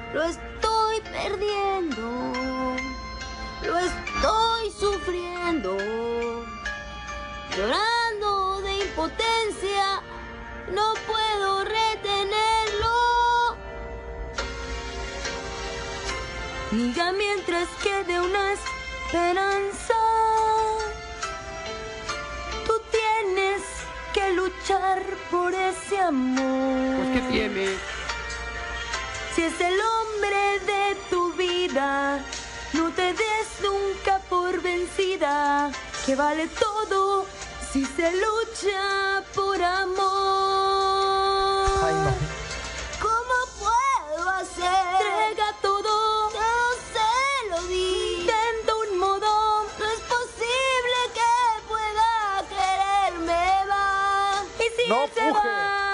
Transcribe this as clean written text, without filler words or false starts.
Lo estoy perdiendo, lo estoy sufriendo, llorando de impotencia, no puedo retenerlo. Niga mientras quede una esperanza. Tú tienes que luchar por ese amor. Pues ¿qué tiene? Si es el hombre de tu vida, no te des nunca por vencida, que vale todo si se lucha por amor. Ay, ¿Cómo puedo hacer? Entrega todo, yo se lo di. Intenta un modo, no es posible que pueda quererme más. Y si No él se puje. va,